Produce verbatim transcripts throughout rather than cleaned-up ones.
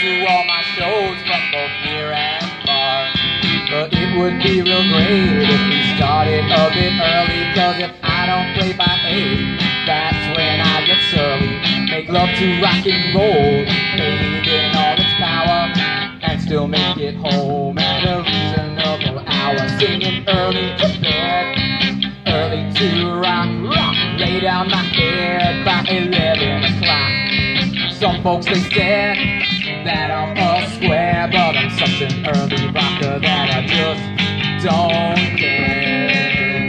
to all my shows from both near and far. But it would be real great if we started a bit early, cause if I don't play by eight, that's when I get surly. Make love to rock and roll, fade in all its power, and still make it home at a reasonable hour. Singing early to bed, early to rock, rock. Lay down my head by eleven o'clock. Some folks they said that I'm a square, but I'm such an early rocker that I just don't care.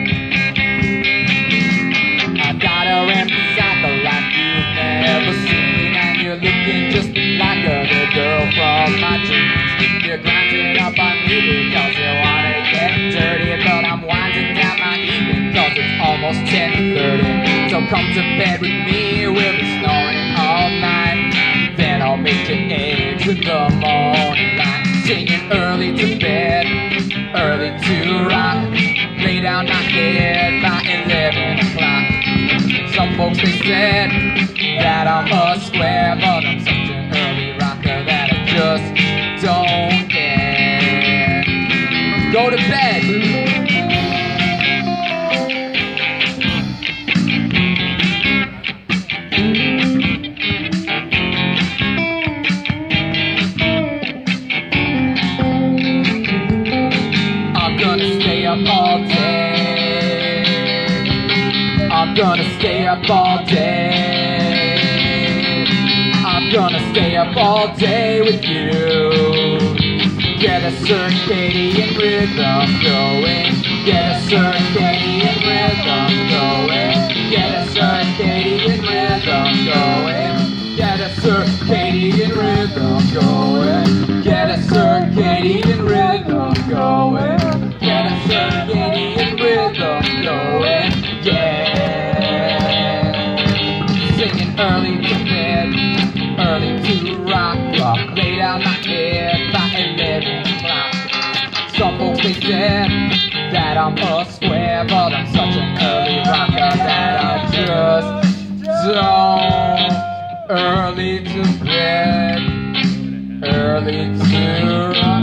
I got a empty cycle like you've never seen, and you're looking just like a little girl from my dreams. You're grinding up on me because you wanna get dirty, but I'm winding down my evening cause it's almost ten thirty. So come to bed with me, we'll be snoring all night. Then I'll make you eggs in the morning light. Singing early to bed, early to rock. Lay down my head by eleven o'clock. Some folks they said that I'm a square, but I'm such an early rocker that I just don't care. Go to bed. I'm gonna stay up all day. I'm gonna stay up all day. I'm gonna stay up all day with you. Get a circadian rhythm going. Get a circadian rhythm going. Get a circadian rhythm going. Get a circadian rhythm going. Get a circadian rhythm going. Get a circadian rhythm going. Yeah. Singing early to bed, early to rock, rock. Lay down my head by eleven o'clock. Some folks they said that I'm a square, but I'm such an early rocker that I just don't. Early to bed, early to rock.